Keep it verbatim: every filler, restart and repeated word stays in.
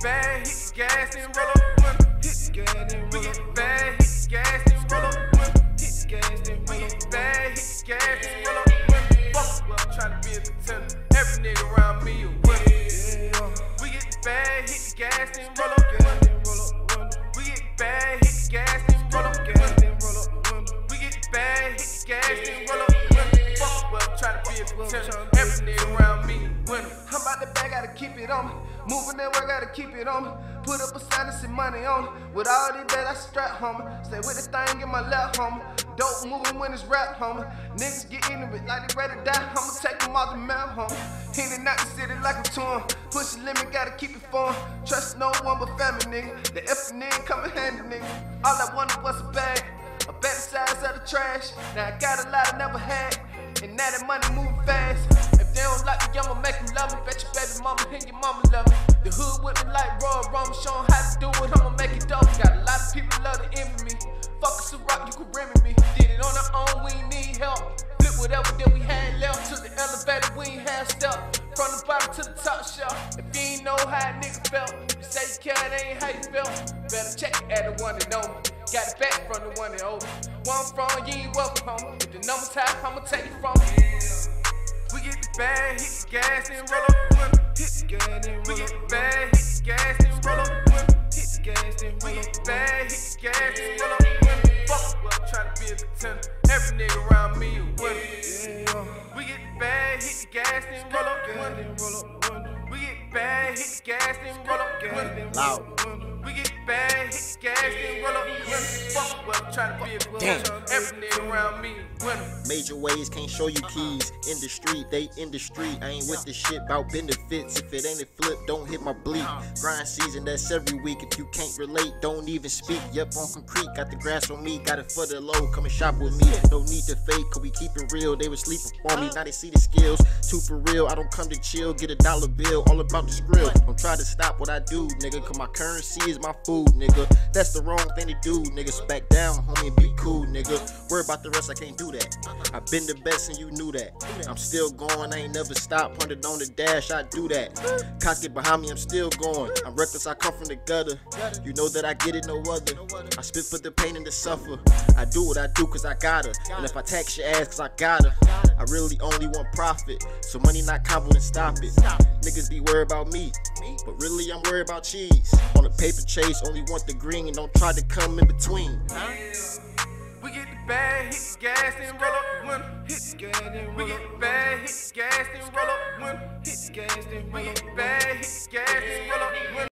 bad, hit the gas and roll up window. Hit the gas and roll up. We get bad, hit the gas and roll up window. Hit the gas and roll up. We get bad, hit the gas and roll up window. Fuck well, tryna be a contender. Every nigga around me a winner. We get bad, hit the gas and roll up window. We get bad, hit the gas and roll up window. We get bad, hit the gas and roll up window. Fuck well, tryna be a contender. Every nigga around me a winner. I'm about the bag, gotta keep it on me. Moving that work, gotta keep it on me. Put up a sign and some money on me. With all these days, I strap, homie. Stay with the thing in my left, homie. Dope moving when it's rap, homie. Niggas get into it like they ready to die. I'ma take them off the map, homie. In and out the city like a tour. Push the limit, gotta keep it fun. Trust no one but family, nigga. The F and N come in handy, nigga. All I wanted was a bag. A better size of the trash. Now I got a lot I never had. And now that money moving fast. If they don't like me, I'ma make them love me. Bet your baby mama and your mama love me. The hood with me like Royal Rumble, show 'em how to do it, I'ma make it dope. Got a lot of people love to envy me. Fuck us a rock, you can rim me. Did it on our own, we ain't need help. Flip whatever that we had left. To the elevator, we ain't half step. From the bottom to the top shelf. If you ain't know how a nigga felt, you say you care, that ain't how you felt. Better check it at the one that know me. Got it back from the one that owed me. Where I'm from, you ain't welcome, homie. If the numbers high, I'ma take it from me. We get the bag, hit the gas and roll up window. Hit the gas and roll up. We get the bag, hit the gas and roll up window. Hit the gas and roll up. We get the bag, hit the gas and roll up window. Fuck well, tryna be a contender. Every nigga around me a winner. We get the bag, hit the gas and roll up window. We get the bag, hit the gas and roll up window. Loud. We get bad, hit the gas and roll up window. Fuck well, tryna be a contender. Every nigga around me a winner. Major ways can't show you keys. In the street, they in the street. I ain't with the shit about benefits. If it ain't a flip, don't hit my bleep. Grind season, that's every week. If you can't relate, don't even speak. Yep, on concrete, got the grass on me. Got it for the low, come and shop with me. No need to fake, cause we keep it real. They was sleeping on me, now they see the skills. Two for real, I don't come to chill. Get a dollar bill, all about the skrill. Don't try to stop what I do, nigga, cause my currency is my food, nigga. That's the wrong thing to do, nigga. Back down, homie, and be cool, nigga. Worry about the rest, I can't do that. I've been the best and you knew that. I'm still going, I ain't never stopped. Hundred on the dash, I do that. Cock it behind me, I'm still going. I'm reckless, I come from the gutter. You know that I get it, no other. I spit for the pain and the suffer. I do what I do cause I gotta. And if I tax your ass cause I gotta, I really only want profit. So money not combo, then stop it. Niggas be worried about me, but really I'm worried about cheese. On a paper chase, only want the green and don't try to come in between. We get the bag, hit the gas and roll up window. Hit the gas and roll up. We get the bag, hit the gas and roll up window. Hit the gas and roll up. We get the bag, hit the gas and roll up window.